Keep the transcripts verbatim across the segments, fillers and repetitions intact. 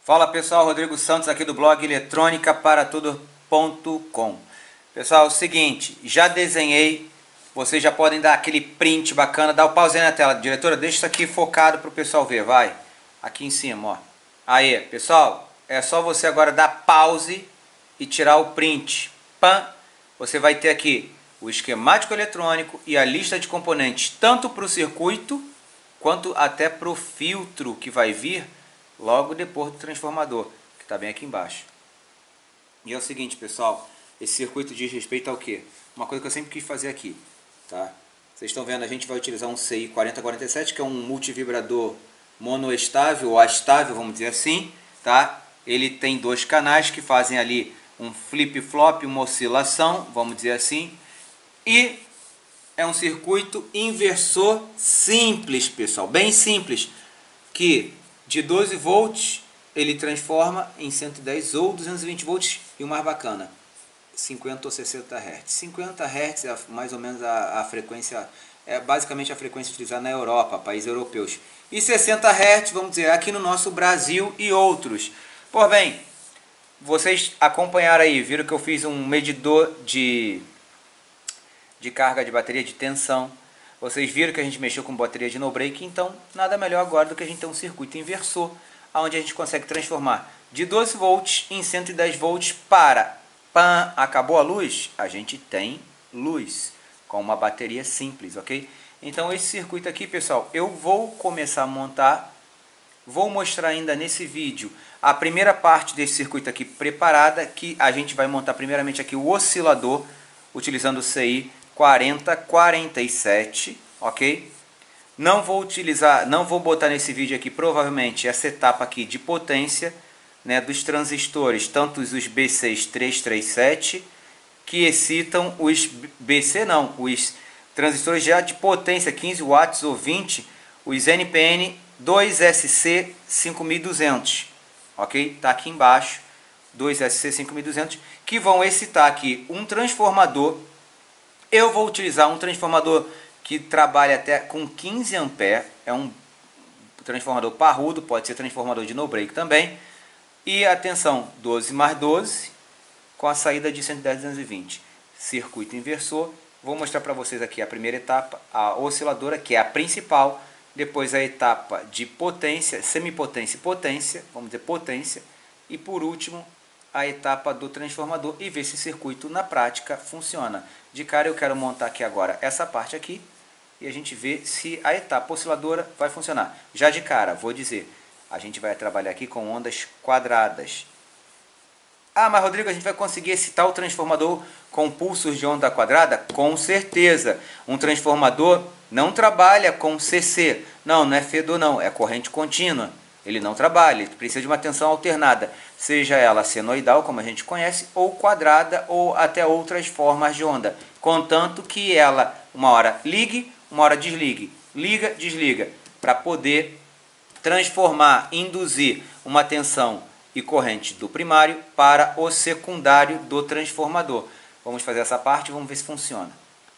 Fala pessoal, Rodrigo Santos aqui do blog eletrônica para tudo ponto com. Pessoal, é o seguinte, já desenhei, vocês já podem dar aquele print bacana, dá o pause aí na tela. Diretora, deixa isso aqui focado para o pessoal ver, vai. Aqui em cima, ó. Aí, pessoal, é só você agora dar pause e tirar o print. Pam! Você vai ter aqui o esquemático eletrônico e a lista de componentes, tanto para o circuito, quanto até para o filtro que vai vir logo depois do transformador, que está bem aqui embaixo. E é o seguinte, pessoal, esse circuito diz respeito ao que? Uma coisa que eu sempre quis fazer aqui, tá? Vocês estão vendo, a gente vai utilizar um C I quarenta quarenta e sete, que é um multivibrador monoestável, ou astável, vamos dizer assim, tá? Ele tem dois canais que fazem ali um flip-flop, uma oscilação, vamos dizer assim, e é um circuito inversor simples, pessoal, bem simples, que de doze volts ele transforma em cento e dez ou duzentos e vinte volts, e o mais bacana, cinquenta ou sessenta hertz. cinquenta hertz é mais ou menos a, a frequência, é basicamente a frequência utilizada na Europa, países europeus. E sessenta hertz, vamos dizer, aqui no nosso Brasil e outros. Por bem, vocês acompanharam aí, viram que eu fiz um medidor de, de carga de bateria de tensão. Vocês viram que a gente mexeu com bateria de no break, então nada melhor agora do que a gente ter um circuito inversor, onde a gente consegue transformar de doze volts em cento e dez volts para, pam, acabou a luz, a gente tem luz, com uma bateria simples, ok? Então esse circuito aqui, pessoal, eu vou começar a montar, vou mostrar ainda nesse vídeo a primeira parte desse circuito aqui preparada, que a gente vai montar primeiramente aqui o oscilador, utilizando o C I quarenta quarenta e sete, ok? Não vou utilizar, não vou botar nesse vídeo aqui provavelmente essa etapa aqui de potência, né, dos transistores, tanto os B C trezentos e trinta e sete, que excitam os B C não, os transistores já de potência quinze watts ou vinte, os N P N dois S C cinco mil e duzentos, ok? Tá aqui embaixo, dois S C cinco mil e duzentos, que vão excitar aqui um transformador. Eu vou utilizar um transformador que trabalha até com quinze amperes, é um transformador parrudo, pode ser transformador de no break também. E atenção, doze mais doze, com a saída de cento e dez a duzentos e vinte. Circuito inversor. Vou mostrar para vocês aqui a primeira etapa, a osciladora, que é a principal. Depois a etapa de potência, semipotência e potência, vamos dizer potência. E por último, a etapa do transformador e ver se o circuito na prática funciona. De cara eu quero montar aqui agora essa parte aqui e a gente vê se a etapa osciladora vai funcionar. Já de cara, vou dizer, a gente vai trabalhar aqui com ondas quadradas. Ah, mas Rodrigo, a gente vai conseguir excitar o transformador com pulsos de onda quadrada? Com certeza. Um transformador não trabalha com C C. Não, não é FEDOR não, é corrente contínua. Ele não trabalha, ele precisa de uma tensão alternada, seja ela senoidal, como a gente conhece, ou quadrada, ou até outras formas de onda, contanto que ela, uma hora ligue, uma hora desligue, liga, desliga, para poder transformar, induzir uma tensão e corrente do primário para o secundário do transformador. Vamos fazer essa parte e vamos ver se funciona.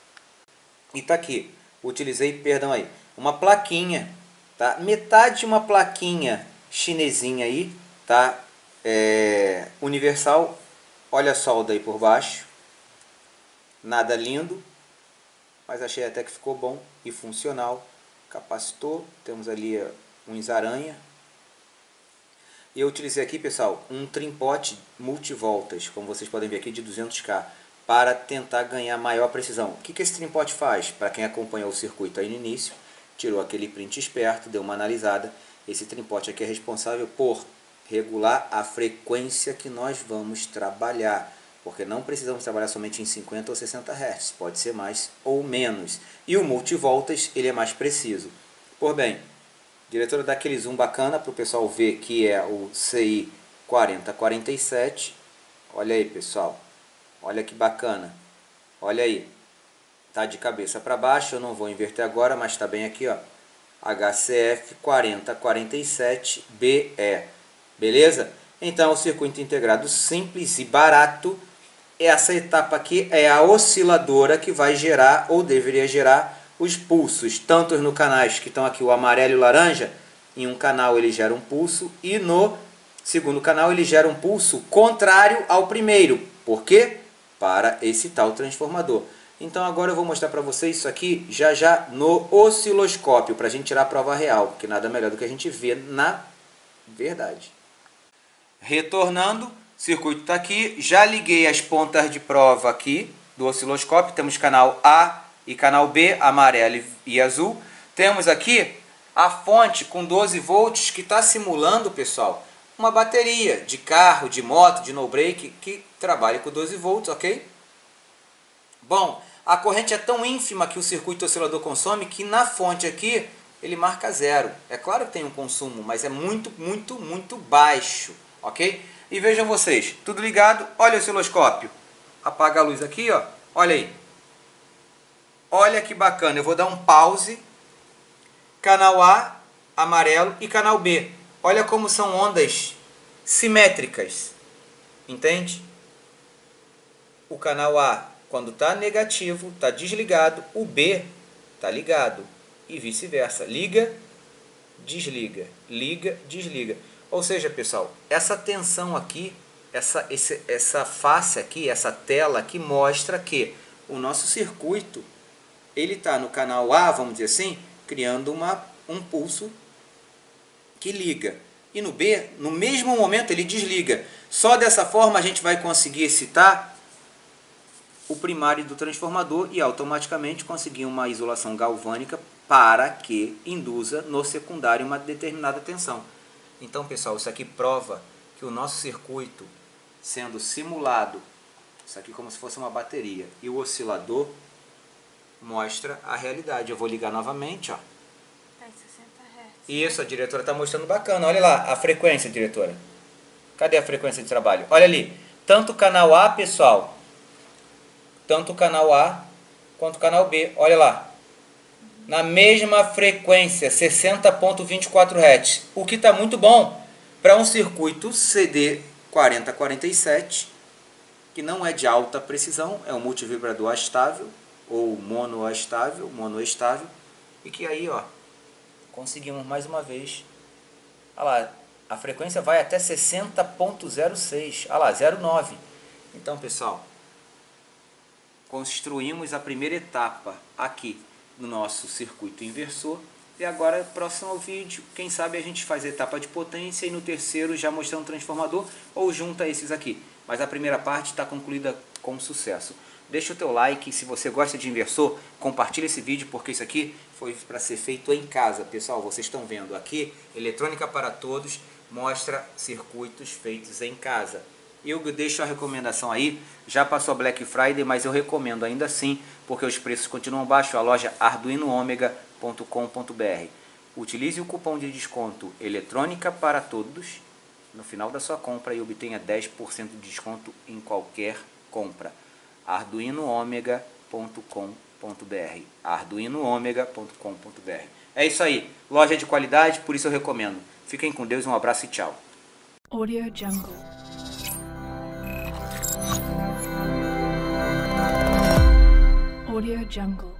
E está aqui, utilizei, perdão aí, uma plaquinha, tá? Metade de uma plaquinha chinesinha aí, tá? É, universal, olha a solda aí por baixo, nada lindo, mas achei até que ficou bom e funcional. Capacitor, temos ali uns aranha. E eu utilizei aqui, pessoal, um trimpote multivoltas, como vocês podem ver aqui, de duzentos K, para tentar ganhar maior precisão. O que que esse trimpote faz? Para quem acompanhou o circuito aí no início, tirou aquele print esperto, deu uma analisada. Esse trimpote aqui é responsável por regular a frequência que nós vamos trabalhar, porque não precisamos trabalhar somente em cinquenta ou sessenta hertz, pode ser mais ou menos. E o multivoltas, ele é mais preciso. Por bem, diretora, dá aquele zoom bacana para o pessoal ver que é o C I quarenta quarenta e sete. Olha aí, pessoal, olha que bacana, olha aí. Tá de cabeça para baixo, eu não vou inverter agora, mas está bem aqui, ó. H C F quarenta quarenta e sete B E. Beleza? Então, o circuito integrado simples e barato. Essa etapa aqui é a osciladora que vai gerar, ou deveria gerar, os pulsos. Tanto no canais que estão aqui, o amarelo e o laranja, em um canal ele gera um pulso, e no segundo canal ele gera um pulso contrário ao primeiro. Por quê? Para excitar o transformador. Então agora eu vou mostrar para vocês isso aqui já já no osciloscópio, para a gente tirar a prova real, porque nada melhor do que a gente ver na verdade. Retornando, o circuito está aqui, já liguei as pontas de prova aqui do osciloscópio, temos canal A e canal B, amarelo e azul. Temos aqui a fonte com doze volts que está simulando, pessoal, uma bateria de carro, de moto, de no break que trabalha com doze volts, ok? Bom, a corrente é tão ínfima que o circuito oscilador consome que na fonte aqui ele marca zero. É claro que tem um consumo, mas é muito, muito, muito baixo, ok? E vejam vocês, tudo ligado, olha o osciloscópio. Apaga a luz aqui, ó. Olha aí. Olha que bacana, eu vou dar um pause. Canal A, amarelo, e canal B. Olha como são ondas simétricas. Entende? O canal A, quando está negativo, está desligado. O B está ligado. E vice-versa. Liga, desliga. Liga, desliga. Ou seja, pessoal, essa tensão aqui, essa, esse, essa face aqui, essa tela aqui mostra que o nosso circuito, ele está no canal A, vamos dizer assim, criando uma, um pulso que liga. E no B, no mesmo momento, ele desliga. Só dessa forma a gente vai conseguir excitar o primário do transformador e automaticamente conseguir uma isolação galvânica para que induza no secundário uma determinada tensão. Então, pessoal, isso aqui prova que o nosso circuito, sendo simulado, isso aqui como se fosse uma bateria, e o oscilador mostra a realidade. Eu vou ligar novamente, ó. Tá em sessenta hertz. Isso, a diretora está mostrando bacana. Olha lá a frequência, diretora. Cadê a frequência de trabalho? Olha ali. Tanto o canal A, pessoal, tanto o canal A quanto o canal B. Olha lá. Na mesma frequência, sessenta ponto vinte e quatro hertz. O que está muito bom para um circuito C D quarenta quarenta e sete, que não é de alta precisão, é um multivibrador astável, ou mono estável, mono estável, e que aí, ó, conseguimos mais uma vez. Olha lá, a frequência vai até sessenta ponto zero seis, olha lá, zero vírgula nove. Então, pessoal, construímos a primeira etapa aqui no nosso circuito inversor. E agora, próximo ao vídeo, quem sabe a gente faz a etapa de potência e no terceiro já mostrando o transformador ou junta esses aqui. Mas a primeira parte está concluída com sucesso. Deixa o teu like, se você gosta de inversor, compartilha esse vídeo, porque isso aqui foi para ser feito em casa. Pessoal, vocês estão vendo aqui, Eletrônica para Todos mostra circuitos feitos em casa. Eu deixo a recomendação aí, já passou a Black Friday, mas eu recomendo ainda assim, porque os preços continuam baixos, a loja arduino omega ponto com ponto br. Utilize o cupom de desconto Eletrônica para Todos no final da sua compra e obtenha dez por cento de desconto em qualquer compra. arduino omega ponto com ponto br. arduino omega ponto com ponto br. É isso aí, loja de qualidade, por isso eu recomendo. Fiquem com Deus, um abraço e tchau. Audio Jungle. Audio Jungle.